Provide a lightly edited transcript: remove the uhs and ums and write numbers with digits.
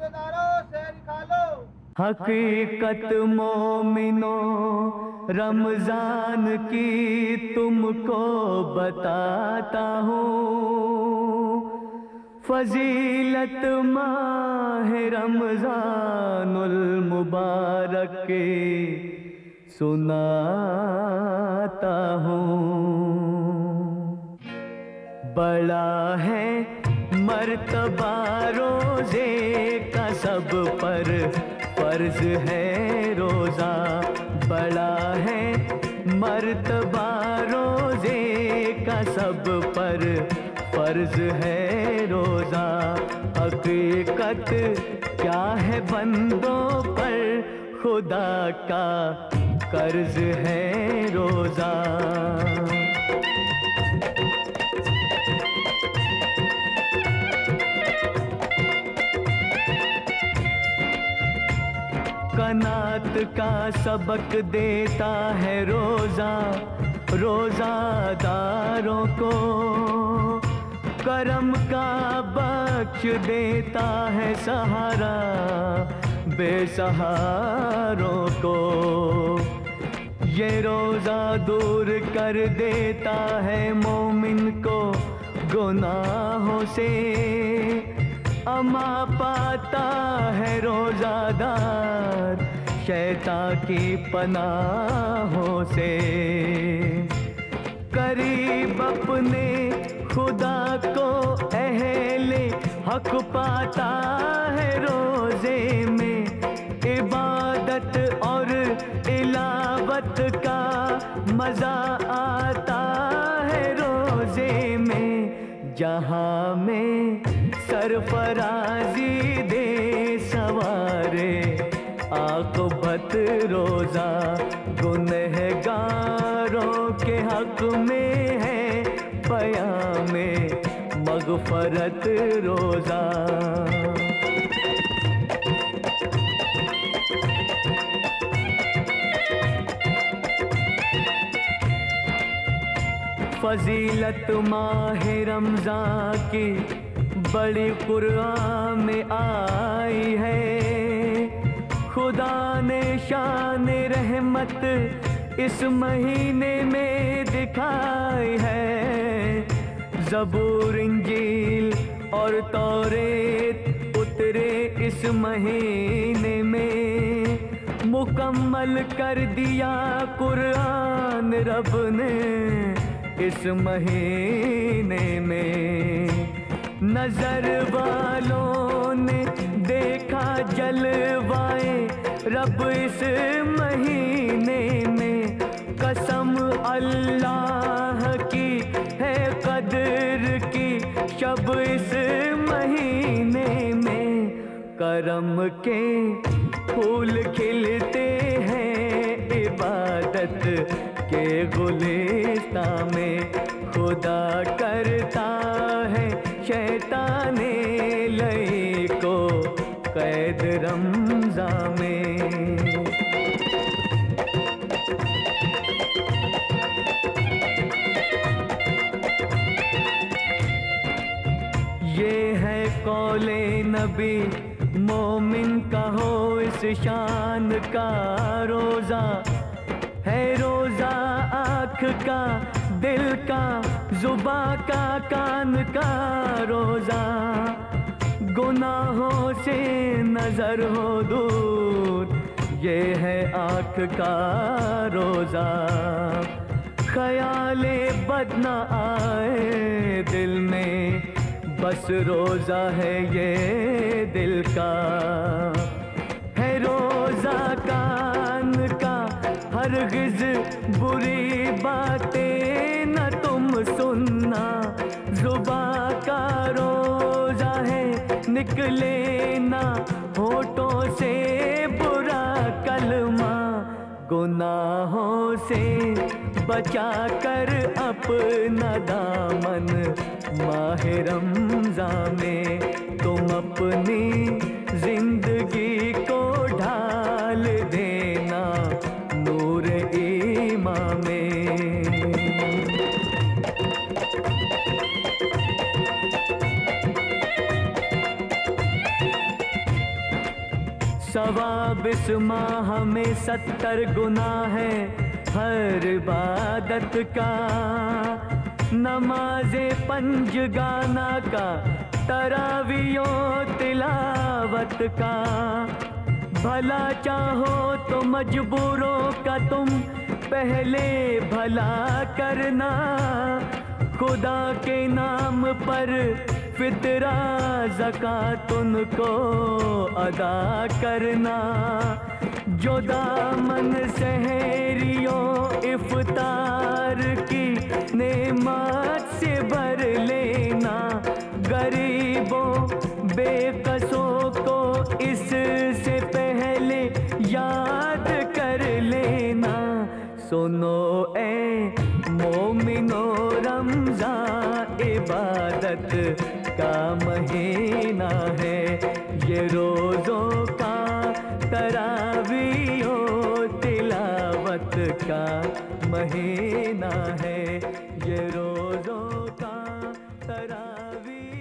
रोजेदारों सहर खा लो। हकीकत मोमिनो रमजान की तुमको बताता हूँ, फजीलत माह रमजानुल मुबारक के सुनाता हूँ। बड़ा है मर्तबा रोजे का सब पर फर्ज है रोजा, बड़ा है मर्तबा रोजे का सब पर फर्ज है रोजा। हकीकत क्या है बंदों पर खुदा का कर्ज है रोजा। कनात का सबक देता है रोजा रोजादारों को, करम का बख्श देता है सहारा बेसहारों को। ये रोजा दूर कर देता है मोमिन को गुनाहों से, अमा पाता है रोजादार शैतान की पनाहों से। करीब अपने खुदा को अहले हक पाता है रोजे में, इबादत और इलावत का मजा आता है रोजे में। जहाँ में सरफराजी दे सवारे आक़िबत रोजा, गुनहगारों के हक में है पयामे मग़फ़रत रोजा। फजीलत माह रमज़ान की बड़ी कुरान में आई है, खुदा ने शान रहमत इस महीने में दिखाई है। ज़बूर इंजील और तौरेत उतरे इस महीने में, मुकम्मल कर दिया कुरान रब ने इस महीने में। नजर वालों ने देखा जलवाए रब इस महीने में, कसम अल्लाह की है कदर की शब इस महीने में। करम के फूल खिलते हैं इबादत के गुलिस्तां में, खुदा करता है शैताने लई को कैद रमज़ान में। ये है कौले नबी मोमिन का हो इस शान का रोज़ा, है रोज़ा आँख का दिल का जुबां का कान का रोज़ा। गुनाहों से नजर हो दूर ये है आँख का रोज़ा, ख्याले बद न आए दिल में बस रोज़ा है ये दिल का। है रोज़ा कान का हरगिज़ बुरी बातें न तुम सुनना, जुबां का रोज़ा है निकले ना होठों से बुरा कलमा। गुनाहों से बचा कर अपना दामन माह रमज़ान में तुम अपनी जिंदगी को ढाल देना नूर ईमान में। 22 माह में 70 गुना है हर इबादत का। नमाज़े पंज गाना का, तरावियो तिलावत का। भला चाहो तो मजबूरों का तुम पहले भला करना। खुदा के नाम पर फितरा ज़कात उनको अदा करना। जो दामन सहरियों इफ्तार की नेमत से भर लेना। गरीबों बेकसों को इससे पहले याद कर लेना। सुनो ए मोमिनो, रमज़ान इबादत का महीना है। ये रोज़ों का, तरावियो तिलावत का महीना है। ये